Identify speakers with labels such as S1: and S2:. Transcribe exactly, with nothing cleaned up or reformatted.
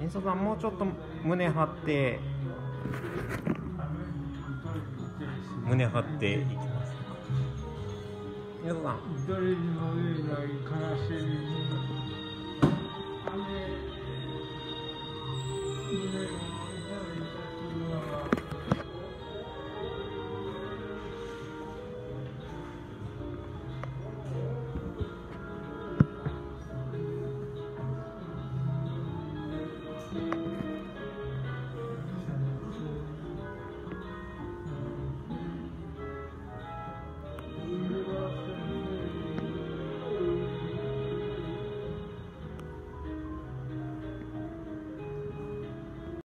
S1: みそさんもうちょっと胸張って胸張っていきます。みそさん
S2: 一人にも言えない悲しみに胸を